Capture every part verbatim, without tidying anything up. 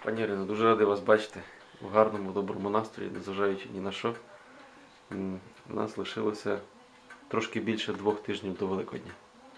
Пані Ірино, дуже радий вас бачити в гарному, доброму настрої, незважаючи ні на що. У нас лишилося трошки більше двох тижнів до Великодня.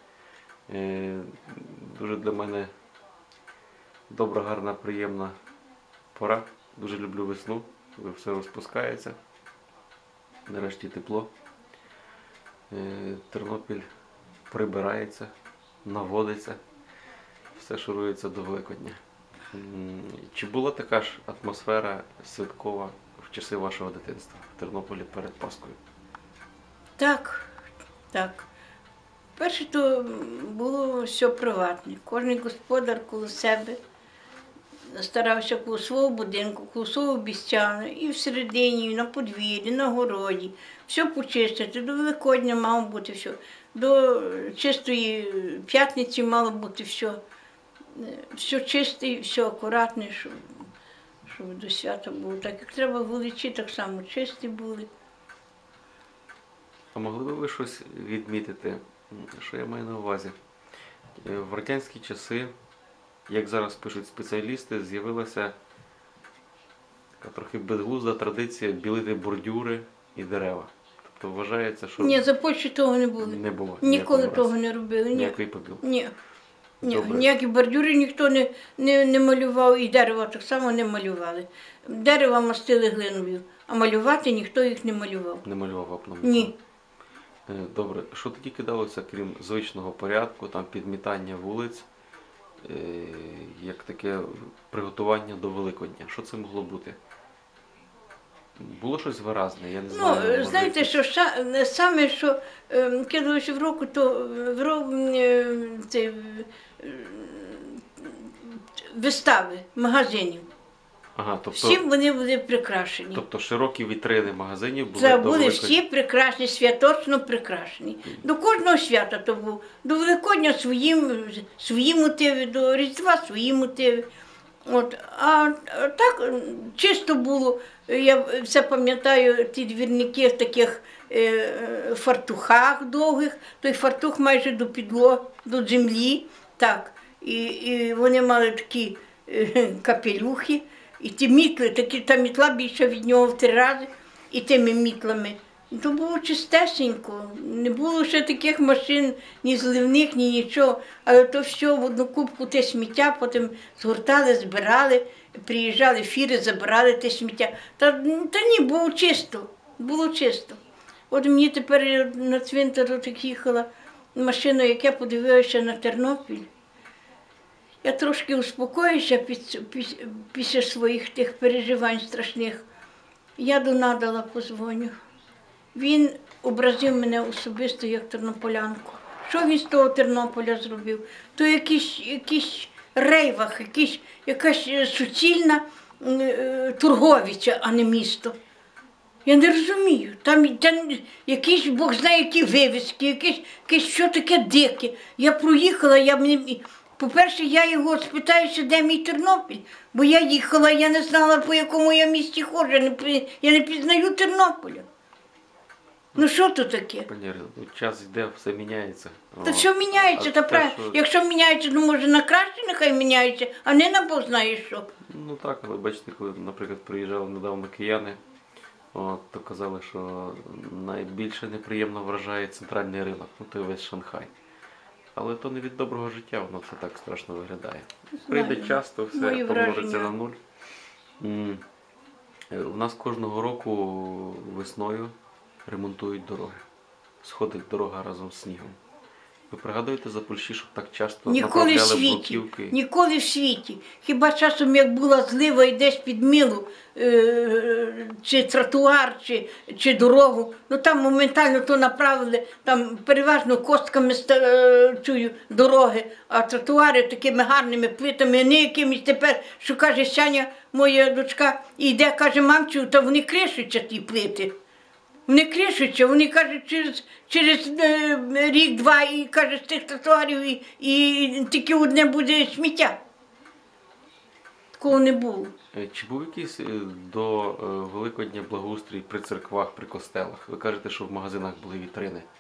Дуже для мене добра, гарна, приємна пора. Дуже люблю весну, коли все розпускається. Нарешті тепло. Тернопіль прибирається, наводиться, все шурується до Великодня. Чи була така ж атмосфера святкова в часи вашого дитинства в Тернополі перед Паскою? Так, так. Перше то було все приватне. Кожен господар коло себе старався коло свого будинку, коло свого бістяна, і всередині, і на подвір'ї, на городі. Все почистити, до Великодня мало бути все. До чистої п'ятниці мало бути все. Все чисте, все акуратне, щоб, щоб до свята було. Так як треба, вулиці так само чисті були. А могли б ви щось відмітити, що я маю на увазі? В радянські часи, як зараз пишуть спеціалісти, з'явилася така трохи безглузда традиція білити бордюри і дерева. Тобто вважається, що... Ні, за Польщі того не було. Не було. Ніколи того не робили. Ні. Ніякої побіл? Ні. Ні. Ніякі бордюри ніхто не, не, не малював, і дерева так само не малювали. Дерева мастили глиною, а малювати ніхто їх не малював. Не малював вапном? Ні. Добре. Що тоді кидалося, крім звичного порядку, там підмітання вулиць, як таке приготування до Великодня? Що це могло бути? Було щось виразне? Я не знаю. Ну, знаєте, що саме, що е, кидалося в року, то в року, е, це, е, вистави магазинів. Ага, тобто, всі вони були прикрашені. Тобто широкі вітрини магазинів були Це до були Великодня? всі прикрашені, святочно прикрашені. До кожного свята то був. До Великодня свої, свої мотиви, до Різдва свої мотиви. От. А так чисто було, я все пам'ятаю, ті двірники в таких е, фартухах довгих, той фартух майже до підлоги, до землі. Так. І, і вони мали такі е, капелюхи. І ті мітли, такі, та мітла більше від нього в три рази, і тими мітлами. То було чистесенько, не було ще таких машин, ні зливних, ні нічого. Але то все в одну кубку те сміття, потім згортали, збирали, приїжджали фіри, забирали те сміття. Та, та ні, було чисто, було чисто. От мені тепер на цвинтар так їхала машина, як я подивилася на Тернопіль. Я трошки успокоюся після своїх тих переживань страшних. Я до Надала позвоню. Він образив мене особисто як тернополянку. Що він з того Тернополя зробив? То якийсь, якийсь рейвах, якийсь, якась суцільна е, торговиця, а не місто. Я не розумію. Там, там якісь, Бог знає, які вивіски, якісь, якісь що таке дике. Я проїхала, я мені... По-перше, я його спитаюся, де мій Тернопіль, бо я їхала, я не знала, по якому я місті ходжу, я не, я не пізнаю Тернополя. Ну що то таке? Пані Ірино, час йде, все міняється. Та що міняється, та правильно. Що... Якщо міняється, ну може на краще нехай міняється, а не на Бог знає що. Ну так, але бачите, коли, наприклад, приїжджали недавно кияни, от, то казали, що найбільше неприємно вражає центральний ринок, ну то весь Шанхай. Але то не від доброго життя, воно все так страшно виглядає. Прийде час, то все помножиться на нуль. У нас кожного року весною ремонтують дороги. Сходить дорога разом з снігом. Ви пригадуєте за Польщі, щоб так часто ніколи направляли в світі, бруківки? Ніколи в світі. Хіба часом, як була злива і десь під милу, е чи тротуар, чи, чи дорогу, ну там моментально то направили, там переважно костками е чую, дороги, а тротуари такими гарними плитами, не якимись тепер, що каже Сяня, моя дочка, і йде, каже, мамчу, та вони кришуться ті плити. Вони кришуться, вони кажуть, через, через е, рік-два, і кажуть, з тих тротуарів, і, і тільки одне буде сміття. Такого не було. Чи був якийсь до Великодня благоустрій при церквах, при костелах? Ви кажете, що в магазинах були вітрини.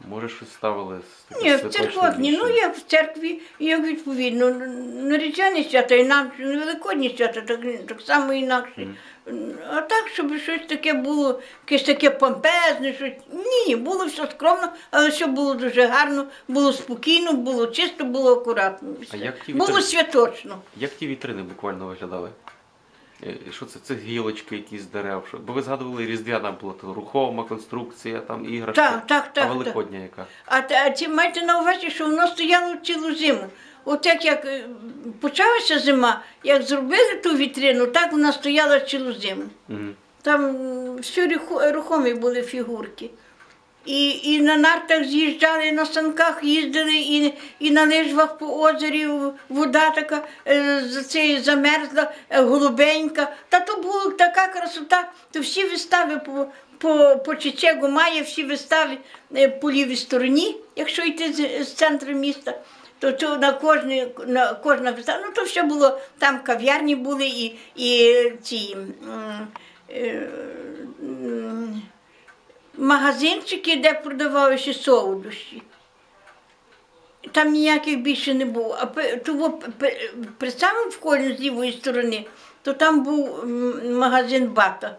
Може, щось ставили з таких Ні, в святочних церквах ні. Ну, більше? як в церкві, як відповідно. На Різдвяні свята інакше, на Великодні свята так, так само інакше. А так, щоб щось таке було, якесь таке помпезне, щось. Ні, було все скромно, але все було дуже гарно, було спокійно, було чисто, було акуратно. Все. А як ті Було вітри- святочно. Як ті вітрини буквально виглядали? Е, Що це? Це гілочки якісь з дерев? Що- Бо ви згадували Різдвяна була то рухома конструкція, там іграшки. Так, так, А так, Великодня яка? А, та- а ці маєте на увазі, що воно стояло цілу зиму. От як, як е, почалася зима, як зробили ту вітрину, так вона стояла цілу зиму. Мгм. Там м, всі руху- рухомі були фігурки. І, і на нартах з'їжджали, і на санках їздили, і, і на лижвах по озері в- вода така е, з цієї замерзла, е, голубенька. Та то була така красота, то всі вистави по, по, по Чичегу має, всі вистави е, по лівій стороні, якщо йти з, з центру міста. То, то на, кожні, на кожна вистава, ну то все було, там кав'ярні були і, і ці м, е, м, магазинчики, де продавалися солодощі. Там ніяких більше не було. А пе- того пе- при самому вході з лівої сторони, то там був м, магазин Бата.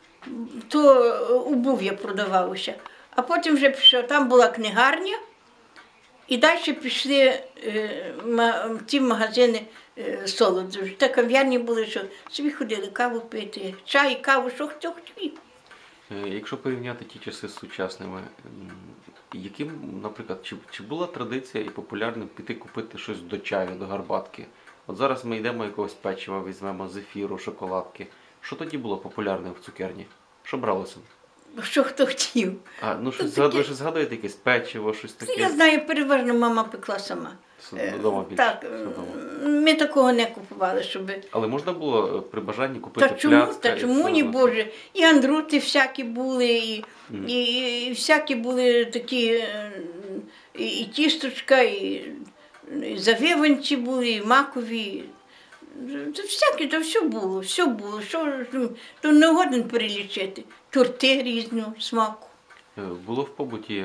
То е, обув'я продавалося. А потім вже пішов, там була книгарня, і далі пішли е, ма- ті магазини е, солодощі. Та кав'ярні були, що собі ходили каву пити, чай, каву, що хто хотів. Е, Якщо порівняти ті часи з сучасними, м, яким, наприклад, чи, чи була традиція і популярним піти купити щось до чаю, до гарбатки? От зараз ми йдемо якогось печива, візьмемо зефіру, шоколадки. Що тоді було популярним в цукерні? Що бралося? Що хто хотів. А, ну щось таке- згадує, щось згадуєте, якесь печиво, щось Я таке? знаю, переважно мама пекла сама. С- Додому більше. Так, все вдома. ми такого не купували, щоб. Але можна було е, при бажанні купити Та чому, пляцка та і чому все ні, одно. Боже, і андрути всякі були, і, і, і всякі були такі, е, і, і тісточка, і, і завиванці були, і макові. Це всяке, то все було, все було. Що, ж, ну, то не годен перелічити. Торти різного смаку. Е, Було в побуті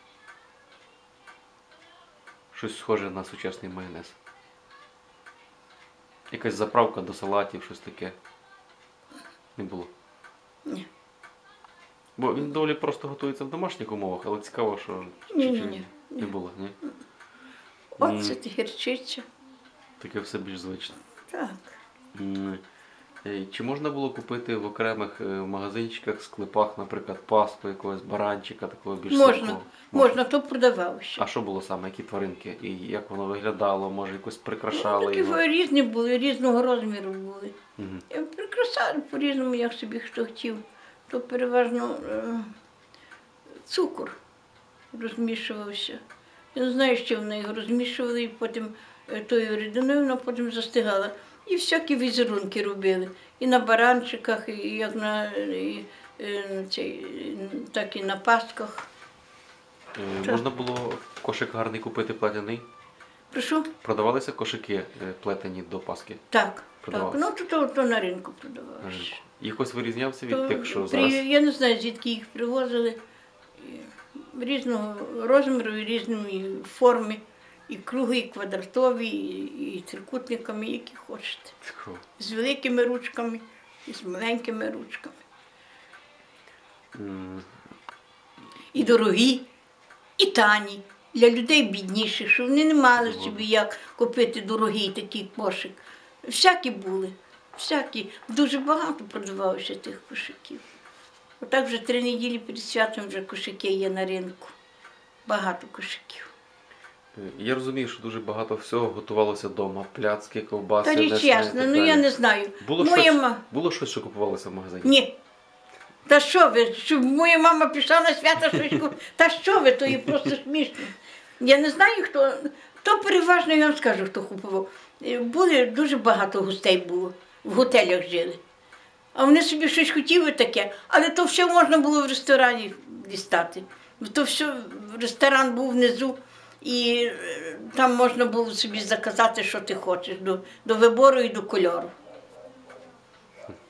щось схоже на сучасний майонез. Якась заправка до салатів, щось таке. Не було. Ні. Бо він доволі просто готується в домашніх умовах, але цікаво, що чи- Ні, ні, чи ні, не було, ні? Оцет, гірчиця. Таке все більш звично. Так. М, е, Чи можна було купити в окремих е, магазинчиках, склепах, наприклад, пасту якогось баранчика, такого більш Можна, сухого? можна, то продавалося. А що було саме? Які тваринки? І як воно виглядало? Може, якось прикрашали Такі його? різні були, різного розміру були. Мгм. І прикрашали по-різному, як собі хто хотів. То переважно е, цукор розмішувався. Я не знаю, що вони його розмішували, і потім е, тою рідиною вона потім застигала. І всякі візерунки робили. І на баранчиках, і як на і, е, цей, так і на пастках. Е, Можна було кошик гарний купити плетяний? Прошу? Продавалися кошики е, плетені до Пасхи Так, так. Продавалося. Ну, то, то, то на ринку на продавалося. ринку? Якось вирізнявся від То тих, що при- зараз? Я не знаю, звідки їх привозили. І різного розміру, і різної форми. І круги, і квадратові, і, і трикутниками, які хочете. Такого. З великими ручками, і з маленькими ручками. М, І дорогі, і тані. Для людей бідніших, що вони не мали собі як купити дорогий такий кошик. Всякі були, всякі. Дуже багато продавалося тих кошиків. Отак вже три неділі перед святом вже кошики є на ринку. Багато кошиків. е, Я розумію, що дуже багато всього готувалося вдома. Пляцки, ковбаси, Та річ несни і ясно, так ну я далі. не знаю. Було, Моя щось, ма... було щось, що купувалося в магазині? Ні. Та що ви, щоб моя мама пішла на свято щось купити? Та що ви, то є просто смішно. Я не знаю, хто. То переважно я вам скажу, хто купував. Е, Були, дуже багато гостей було, в готелях жили. А вони собі щось хотіли таке, але то все можна було в ресторані дістати. То все, ресторан був внизу, і е, там можна було собі заказати, що ти хочеш, до, до вибору і до кольору.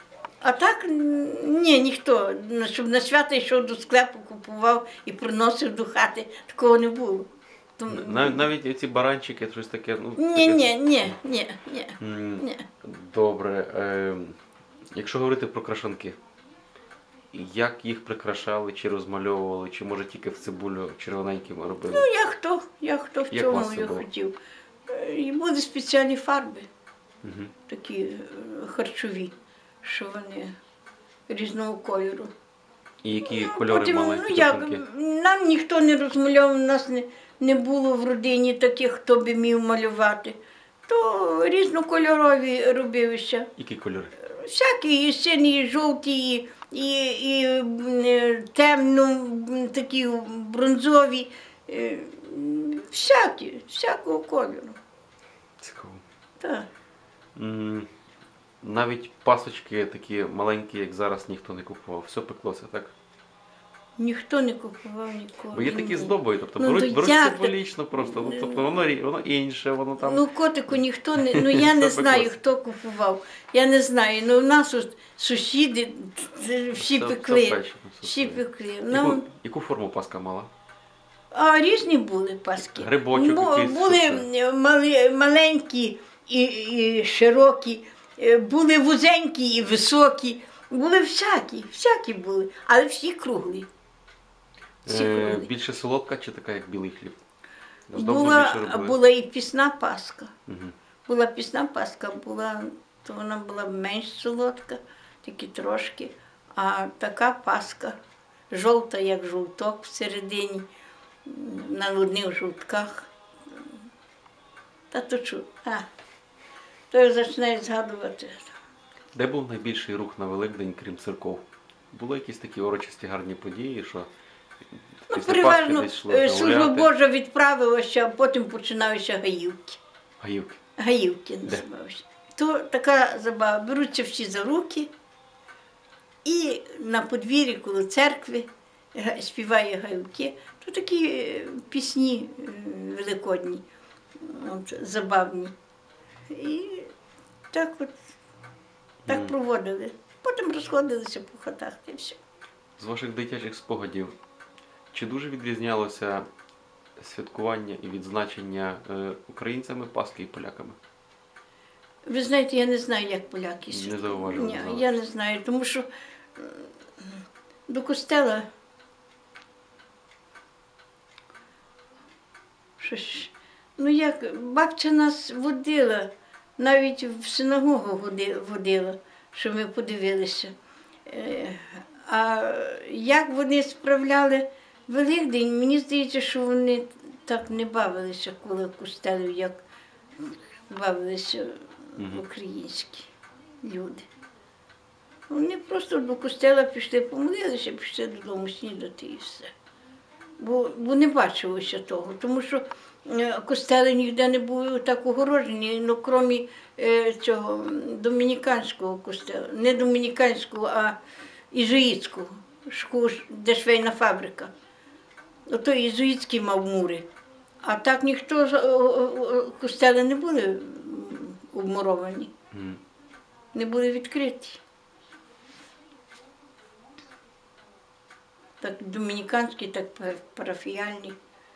А так м, ні, ніхто, ну, щоб на свято йшов до склепу, купував і приносив до хати, такого не було. Тому- Нав- Навіть ці баранчики, щось таке. Ну, Ні, таке- ні, ні, ні, ні, М, ні. Добре. Е, якщо говорити про крашанки, як їх прикрашали, чи розмальовували, чи може тільки в цибулю червоненьким робили? Ну, як хто, як хто в Як у вас цьому це я було? хотів. Е, І були спеціальні фарби, Мгм. такі е, харчові, що вони різного кольору. І які Ну, кольори потім, мали ну як, крашанки? нам ніхто не розмальовував, у нас не, не було в родині таких, хто би міг малювати. То різнокольорові робилися. Які кольори? Всякі, і сині, і жовті, і, і, і м, темно, м, такі бронзові, е, м, всякі, всякого кольору. Цікаво. Так. М, Навіть пасочки такі маленькі, як зараз, ніхто не купував. Все пеклося, так? Ніхто не купував ніколи. Бо є такі ні. з добою, тобто Ну, беруть, то беруть як символічно просто. Ну, тобто воно, рі- воно інше, воно там. Ну, котику ніхто не, ну я не Все знаю, пеклося. хто купував. Я не знаю. Ну, у нас от сусіди т- всі Все- пекли. все печено, все Всі своє. пекли. Яку, Нам, яку форму паска мала? а різні були паски. Грибочок Бу- якийсь, були що це? мали, маленькі і, і широкі, е, були вузенькі і високі. Були всякі, всякі були, але всі круглі. Всі Е, круглі. більше солодка чи така, як білий хліб? Здобно Була, більше робили? була і пісна паска. Мгм. Була пісна паска, була, то вона була менш солодка, тільки трошки. А така паска, жовта, як жовток всередині, м, на одних жовтках. Та то чу, а, то як починає згадувати. Де був найбільший рух на Великдень, крім церков? Були якісь такі урочисті гарні події, що Ну, після Пасхи переважно десь йшло е, служба гуляти? Божа відправилася, а потім починаються гаївки. Гаївки. Гаївки Де? називаються. То така забава. Беруться всі за руки і на подвір'ї коло церкви га- співає гаївки. То такі е, пісні е, великодні, от, забавні. І так от так Мгм. проводили. Потім розходилися по хатах і все. З ваших дитячих спогадів, чи дуже відрізнялося святкування і відзначення е, українцями Пасхи і поляками? Ви знаєте, я не знаю, як поляки Не святкують. зауважував, Ні, знала. я не знаю, тому що м, до костела щось. Ну як, бабця нас водила, навіть в синагогу води- водила, щоб ми подивилися. Е, А як вони справляли Великдень, мені здається, що вони так не бавилися коло костелів, як бавилися Мгм. українські люди. Вони просто до костела пішли, помолилися, пішли додому снідати і все. Бо, бо не бачилося того, тому що е, костели ніде не були так огорожені, ну, крім е, цього м, домініканського костела, не домініканського, а ізуїтського, шку- де швейна фабрика. Ото ізуїтський мав мури. А так ніхто, з- о- о- о- костели не були м, обмуровані, Мгм. не були відкриті. Так домініканські, так пар- парафіяльні.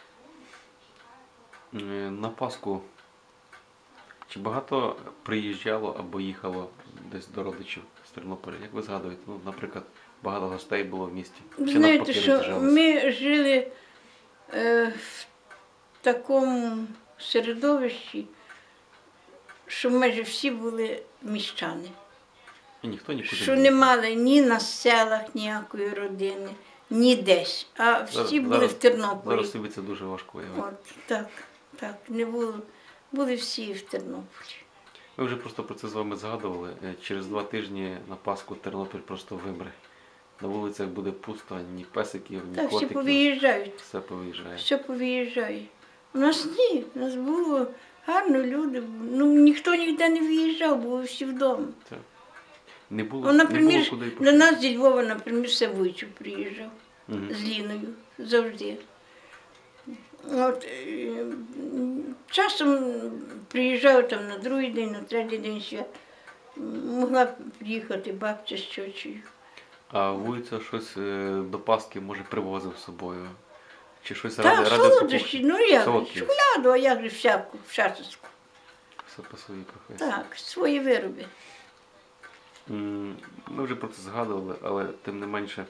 Е, На Пасху чи багато приїжджало або їхало десь до родичів з Тернополя? Як ви згадуєте? Ну, наприклад, багато гостей було в місті. Ви Чи знаєте, навпаки що роз'їжджалися? ми жили е, в такому середовищі, що майже всі були міщани. І ніхто нікуди Що не не їхав. мали ні на селах ніякої родини, ні десь. А всі Зараз- були зараз- в Тернополі. Зараз собі це дуже важко уявити. От, так, так, не було. Були всі в Тернополі. Ми вже просто про це з вами згадували. Е, Через два тижні на Пасху Тернопіль просто вимре. На вулицях буде пусто, ні песиків, ні Так, всі котиків. повиїжджають. Все повиїжджає. Все повиїжджає. У нас ні, у нас було гарно люди. Ну, ніхто ніде не виїжджав, були всі вдома. Так. Не було, Ну, не було наприклад, куди й до пошити. нас зі Львова, наприклад, Савойчук приїжджав Мгм. з Ліною завжди. От, е, м, часом приїжджав там на другий день, на третій день свят. М, могла приїхати бабця з чочею. А вулиця щось е, до Пасхи, може, привозив з собою? Чи щось Так, ради, ради солодощі, ну як, же, Солодкі. шоколаду, а як же всяку, всяческу. Все по своїй професії. Так, свої вироби. М, Ми вже про це згадували, але тим не менше,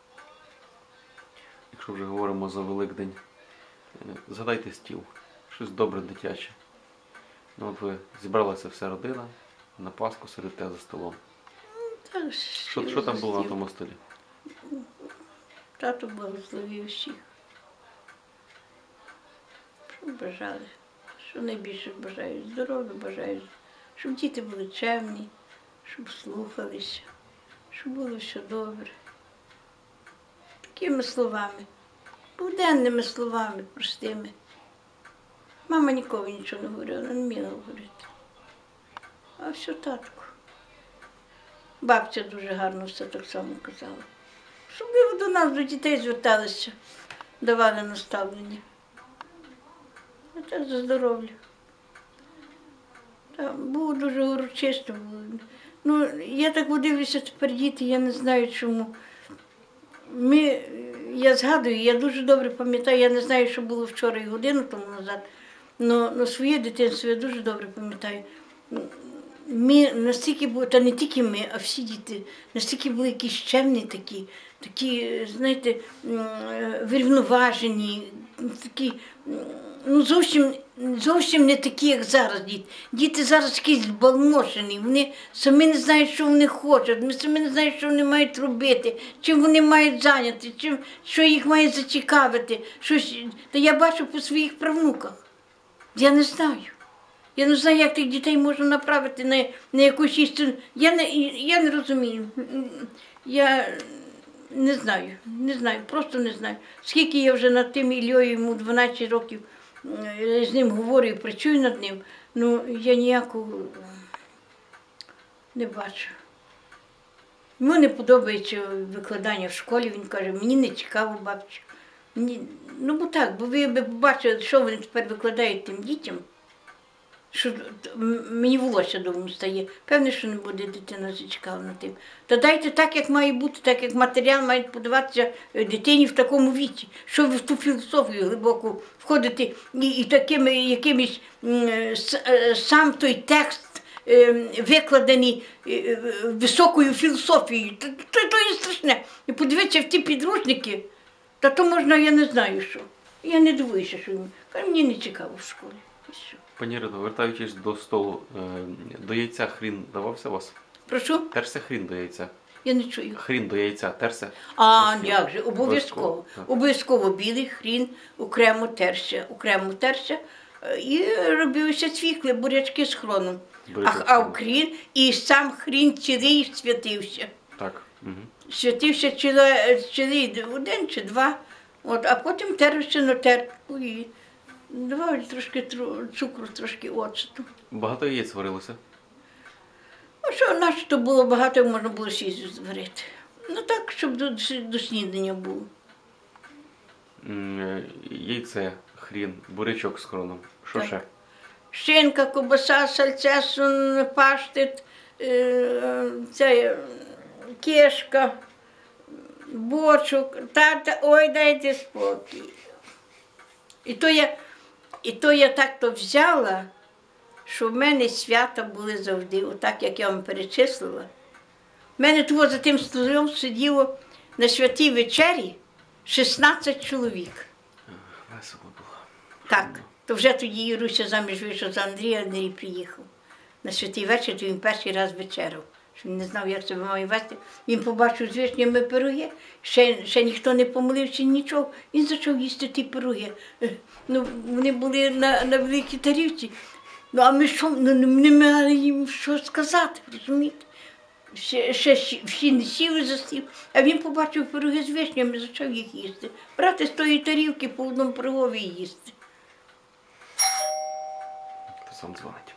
якщо вже говоримо за Великдень, е, згадайте стіл. Щось добре дитяче. Ну от ви зібралася вся родина, на Пасху сидите за столом. Так, Що, що там було на тому столі? Тато благословив всіх. Що бажали? Що найбільше бажають? Здоров'я бажають, щоб діти були чемні, щоб слухалися, щоб було все добре. Такими словами, буденними словами, простими. Мама ніколи нічого не говорила, не вміла говорити. А все татко. Бабця дуже гарно все так само казала. Щоб ви до нас, до дітей зверталися, давали наставлення. А так за здоров'я. Так, було дуже урочисто. Було. Ну, я так подивлюся тепер діти, я не знаю чому. Ми, я згадую, я дуже добре пам'ятаю, я не знаю, що було вчора і годину тому назад, але своє дитинство я дуже добре пам'ятаю. Ми настільки були, та не тільки ми, а всі діти, настільки були якісь чемні такі, такі, знаєте, врівноважені, такі, ну зовсім, зовсім не такі, як зараз діти. Діти зараз якісь збалмошені, вони самі не знають, що вони хочуть, вони самі не знають, що вони мають робити, чим вони мають зайняти, чим, що їх має зацікавити. Щось, та я бачу по своїх правнуках, я не знаю. Я не знаю, як тих дітей можна направити на, на якусь істину. Я не, я не розумію. Я не знаю, не знаю, просто не знаю. Скільки я вже над тим Іллею, йому дванадцять років, з ним говорю і працюю над ним, ну я ніякого не бачу. Йому не подобається викладання в школі, він каже, мені не цікаво, бабцю. Мені... Ну бо так, бо ви б побачили, що вони тепер викладають тим дітям. Що мені волосся довго стає. Певне, що не буде дитина зацікавлена тим. Та дайте так, як має бути, так як матеріал має подаватися дитині в такому віці, що ви в ту філософію глибоко входите і, і такими якимось сам той текст викладений високою філософією. То, то, то є страшне. І подивіться в ті підручники, та то можна, я не знаю що. Я не дивуюся, що мені не цікаво в школі. Пані Ірино, вертаючись до столу, до яйця хрін давався у вас? Прошу? Терся хрін до яйця? Я не чую. Хрін до яйця терся? А, як же, обов'язково. Обов'язково, Обов'язково білий хрін, окремо терся, окремо терся. І робилися цвікли, бурячки з хроном. А, а в хрін, і сам хрін цілий святився. Так. Угу. Святився цілий один чи два, от, а потім терився на терку і давали трошки цукру, трошки оцету. Багато яєць варилося? Ну що, наче було багато, можна було шість зварити. Ну так, щоб до, до снідання було. М, Яйце, хрін, бурячок з хроном. Що Так. ще? Шинка, ковбаса, сальце, сун, паштет, е, це, кишка, бочок. Та, ой, дайте спокій. І то я, і то я так то взяла, що в мене свята були завжди, отак, як я вам перечислила. В мене того за тим столом сиділо на святій вечері шістнадцять чоловік. Весело було. Так, то вже тоді Іруся заміж вийшов за Андрія, Андрій приїхав. На святий вечір, то він перший раз вечеряв. Що він не знав, як себе має вести. Він побачив з вишнями пироги, ще, ще ніхто не помолився, нічого. Він почав їсти ті пироги. Ну, вони були на, на великій тарілці. Ну, а ми що, ну, не мали їм що сказати, розумієте? Ще, ще всі не сіли за стіл, а він побачив пироги з вишнями, почав їх їсти. Брати з тої тарілки по одному пирогові їсти. Хто сам дзвонить?